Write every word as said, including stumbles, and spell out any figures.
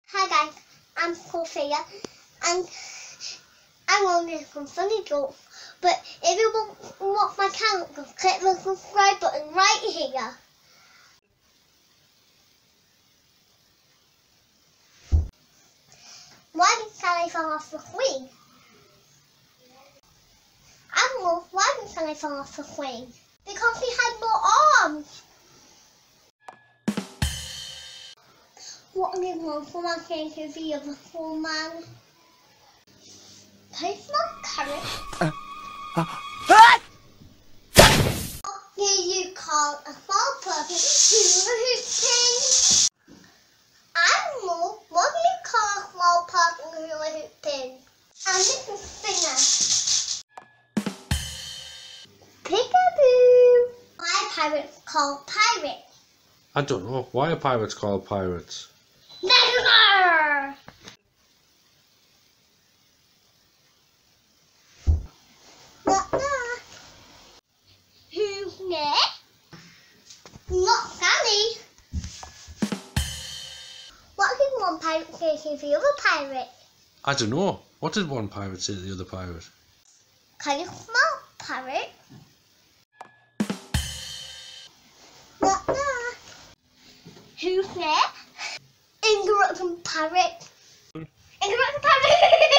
Hi guys, I'm Sophia and I'm only from Funny Joke. But if you want to watch my channel, click the subscribe button right here. Why did Sally fall off the swing? I don't know, why did Sally fall off the swing? Because he had no arms. What do you want for my game to be of a full man? Can you smell carrot? Uh, uh, what? What do you call a small person who hooping? I don't know. What do you call a small person who is hooping? And this is Singer. Peekaboo. Why are pirates called pirates? I don't know. Why are pirates called pirates? Never! Not that. Who's next? Not Sally. What did one pirate say to the other pirate? I don't know. What did one pirate say to the other pirate? Can you smell pirate? Not that. Who's next? Interrupting pirate. Interrupting pirate.